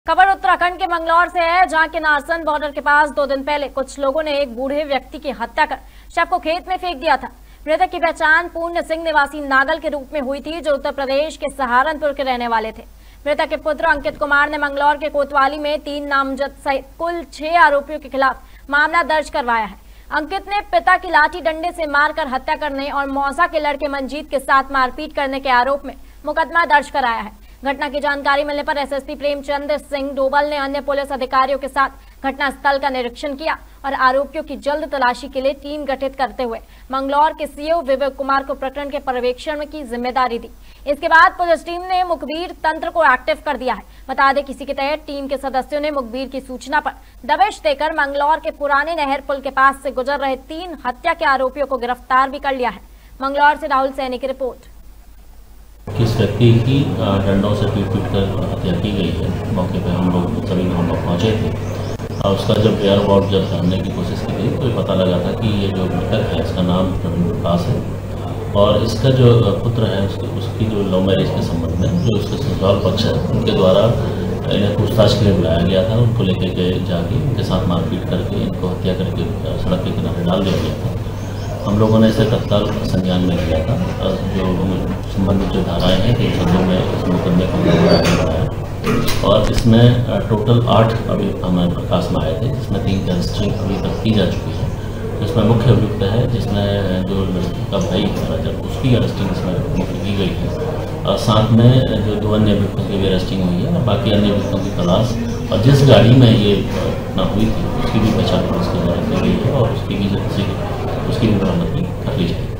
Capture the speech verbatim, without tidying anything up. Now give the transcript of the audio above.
खबर उत्तराखंड के मंगलौर से है, जहां के नारसन बॉर्डर के पास दो दिन पहले कुछ लोगों ने एक बूढ़े व्यक्ति की हत्या कर शव को खेत में फेंक दिया था। मृतक की पहचान पूर्ण सिंह निवासी नागल के रूप में हुई थी, जो उत्तर प्रदेश के सहारनपुर के रहने वाले थे। मृतक के पुत्र अंकित कुमार ने मंगलौर के कोतवाली में तीन नामजद सहित कुल छह आरोपियों के खिलाफ मामला दर्ज करवाया है। अंकित ने पिता की लाठी डंडे से मारकर हत्या करने और मौसा के लड़के मंजीत के साथ मारपीट करने के आरोप में मुकदमा दर्ज कराया है। घटना की जानकारी मिलने पर एसएसपी प्रेमचंद सिंह डोबल ने अन्य पुलिस अधिकारियों के साथ घटनास्थल का निरीक्षण किया और आरोपियों की जल्द तलाशी के लिए टीम गठित करते हुए मंगलौर के सीओ विवेक कुमार को प्रकरण के पर्यवेक्षण की जिम्मेदारी दी। इसके बाद पुलिस टीम ने मुखबिर तंत्र को एक्टिव कर दिया है। बता दें, किसी के तहत टीम के सदस्यों ने मुखबिर की सूचना पर दबिश देकर मंगलौर के पुराने नहर पुल के पास से गुजर रहे तीन हत्या के आरोपियों को गिरफ्तार भी कर लिया है। मंगलौर से राहुल सैनी की रिपोर्ट। किस व्यक्ति की डंडों से पीट पीट कर हत्या की गई है, मौके पर हम लोग सभी हम लोग पहुँचे थे और उसका जब वेयर अबाउट जब जानने की कोशिश की गई तो ये पता लगा था कि ये जो मृतक है इसका नाम प्रवीण प्रकाश है और इसका जो पुत्र है उसकी उसकी जो लव मैरिज के संबंध में जो उसके ससुराल पक्ष है उनके द्वारा इन्हें पूछताछ के लिए बुलाया गया था। उनको लेकर के जाके उनके साथ मारपीट करके इनको हत्या करके सड़क के किनारे डाल दिया गया था। हम लोगों ने इसे तत्काल संज्ञान में लिया था। जो संबंधित जो धाराएँ हैं तीन सौ दो में इस मुकदमे को बढ़ाया और इसमें टोटल आठ अभी हमारे प्रकाश में आए थे, जिसमें तीन की अरेस्टिंग अभी तक की जा चुकी है। जिसमें मुख्य अभियुक्त है, जिसमें जो लड़की का भाई रजत उसकी अरेस्टिंग इसमें मुख्य की गई है और साथ में जो दो अन्य अभियुक्तों की भी अरेस्टिंग हुई है और बाकी अन्य अभियुक्तों की तलाश और जिस गाड़ी में ये घटना हुई थी उसकी भी पहचान पुलिस के द्वारा की गई है और उसकी भी उसकी भी बरामदगी कर ली जाएगी।